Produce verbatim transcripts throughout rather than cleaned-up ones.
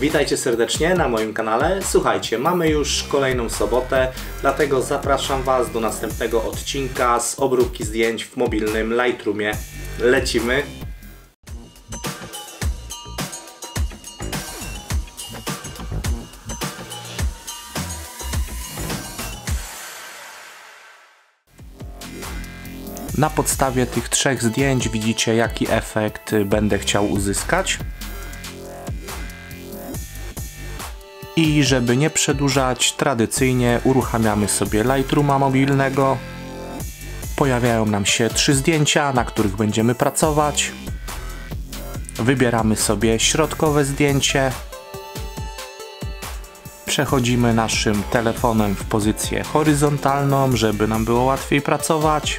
Witajcie serdecznie na moim kanale. Słuchajcie, mamy już kolejną sobotę, dlatego zapraszam Was do następnego odcinka z obróbki zdjęć w mobilnym Lightroomie. Lecimy! Na podstawie tych trzech zdjęć widzicie, jaki efekt będę chciał uzyskać. I żeby nie przedłużać, tradycyjnie uruchamiamy sobie Lightrooma mobilnego. Pojawiają nam się trzy zdjęcia, na których będziemy pracować. Wybieramy sobie środkowe zdjęcie. Przechodzimy naszym telefonem w pozycję horyzontalną, żeby nam było łatwiej pracować.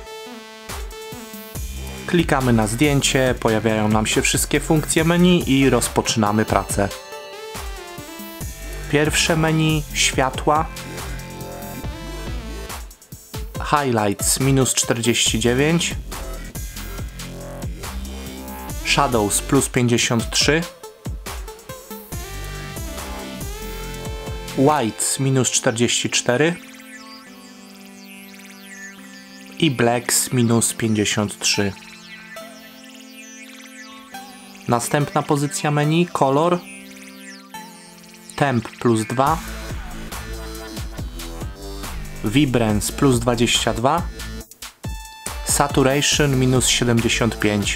Klikamy na zdjęcie, pojawiają nam się wszystkie funkcje menu i rozpoczynamy pracę. Pierwsze menu, światła, highlights minus czterdzieści dziewięć, shadows plus pięćdziesiąt trzy, whites minus czterdzieści cztery i blacks minus pięćdziesiąt trzy. Następna pozycja menu, kolor, temp plus dwa, vibrance plus dwadzieścia dwa, saturation minus siedemdziesiąt pięć.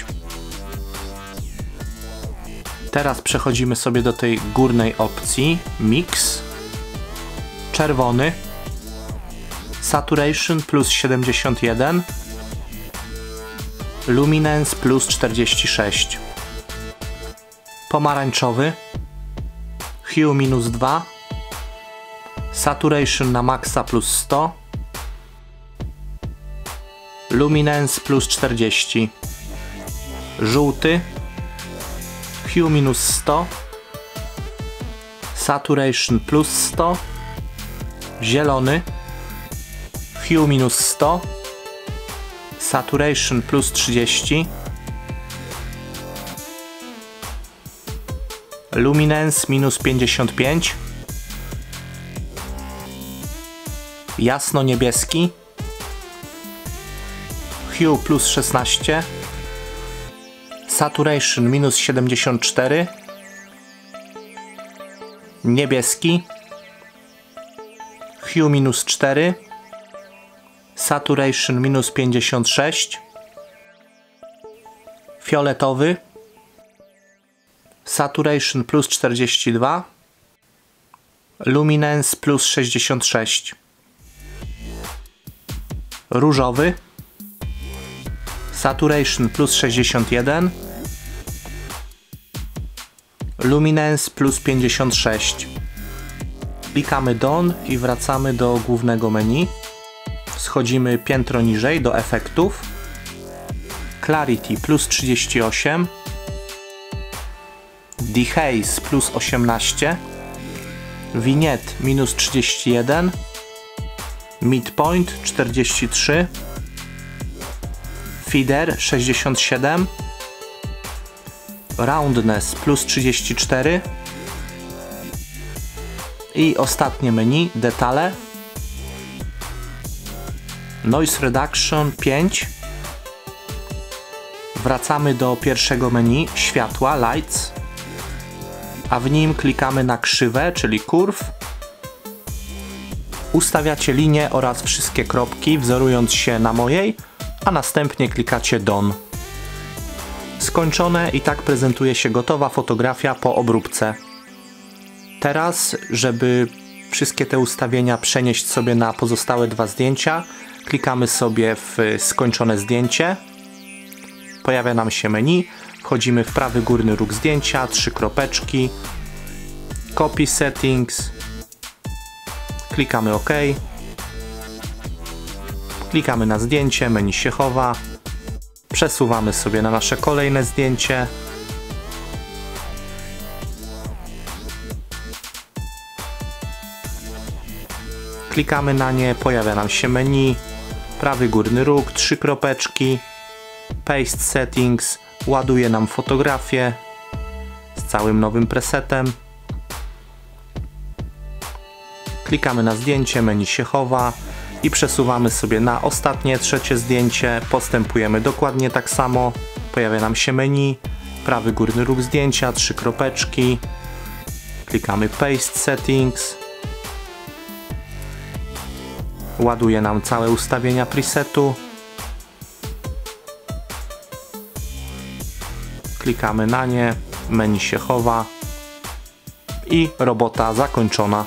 Teraz przechodzimy sobie do tej górnej opcji mix, czerwony, saturation plus siedemdziesiąt jeden, luminance plus czterdzieści sześć, pomarańczowy, hue minus dwa, saturation na maksa plus sto, luminance plus czterdzieści, żółty, hue minus sto, saturation plus sto, zielony, hue minus sto, saturation plus trzydzieści, luminance minus pięćdziesiąt pięć, jasno-niebieski, hue plus szesnaście, saturation minus siedemdziesiąt cztery, niebieski, hue minus cztery, saturation minus pięćdziesiąt sześć, fioletowy, saturation plus czterdzieści dwa, luminance plus sześćdziesiąt sześć, różowy, saturation plus sześćdziesiąt jeden, luminance plus pięćdziesiąt sześć. Klikamy Done i wracamy do głównego menu. Schodzimy piętro niżej do efektów, clarity plus trzydzieści osiem, dehaze plus osiemnaście, vignette minus trzydzieści jeden, midpoint czterdzieści trzy, feather sześćdziesiąt siedem, roundness plus trzydzieści cztery i ostatnie menu, detale, noise reduction pięć. Wracamy do pierwszego menu, światła, lights, a w nim klikamy na krzywę, czyli curve. Ustawiacie linię oraz wszystkie kropki, wzorując się na mojej, a następnie klikacie Done. Skończone i tak prezentuje się gotowa fotografia po obróbce. Teraz, żeby wszystkie te ustawienia przenieść sobie na pozostałe dwa zdjęcia, klikamy sobie w skończone zdjęcie. Pojawia nam się menu, wchodzimy w prawy górny róg zdjęcia, trzy kropeczki, copy settings, klikamy OK, klikamy na zdjęcie, menu się chowa, przesuwamy sobie na nasze kolejne zdjęcie, klikamy na nie, pojawia nam się menu, prawy górny róg, trzy kropeczki, paste settings, ładuje nam fotografię z całym nowym presetem. Klikamy na zdjęcie, menu się chowa i przesuwamy sobie na ostatnie, trzecie zdjęcie. Postępujemy dokładnie tak samo. Pojawia nam się menu, prawy górny róg zdjęcia, trzy kropeczki. Klikamy Paste Settings. Ładuje nam całe ustawienia presetu. Klikamy na nie, menu się chowa i robota zakończona.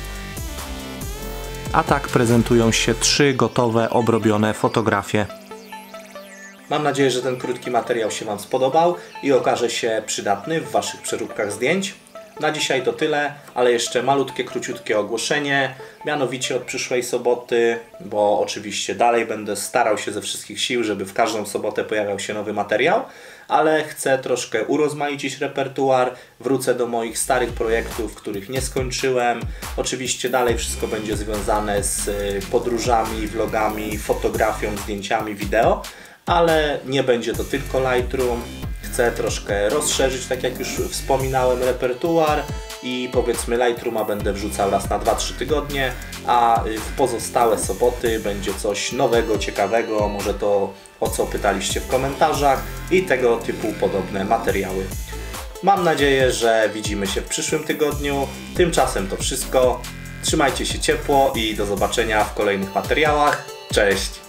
A tak prezentują się trzy gotowe, obrobione fotografie. Mam nadzieję, że ten krótki materiał się Wam spodobał i okaże się przydatny w Waszych przeróbkach zdjęć. Na dzisiaj to tyle, ale jeszcze malutkie, króciutkie ogłoszenie, mianowicie od przyszłej soboty, bo oczywiście dalej będę starał się ze wszystkich sił, żeby w każdą sobotę pojawiał się nowy materiał, ale chcę troszkę urozmaicić repertuar, wrócę do moich starych projektów, których nie skończyłem. Oczywiście dalej wszystko będzie związane z podróżami, vlogami, fotografią, zdjęciami, wideo, ale nie będzie to tylko Lightroom. Chcę troszkę rozszerzyć, tak jak już wspominałem, repertuar i powiedzmy Lightrooma będę wrzucał raz na dwa trzy tygodnie, a w pozostałe soboty będzie coś nowego, ciekawego, może to, o co pytaliście w komentarzach i tego typu podobne materiały. Mam nadzieję, że widzimy się w przyszłym tygodniu. Tymczasem to wszystko. Trzymajcie się ciepło i do zobaczenia w kolejnych materiałach. Cześć!